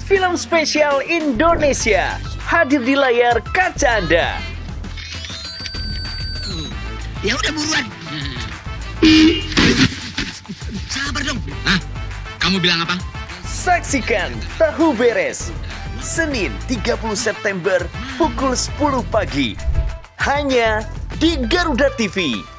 film spesial Indonesia hadir di layar kaca Anda. Ya udah buruan. Sabar dong. Hah? Kamu bilang apa? Saksikan Tahu Beres Senin 30 September pukul 10 pagi hanya di Garuda TV.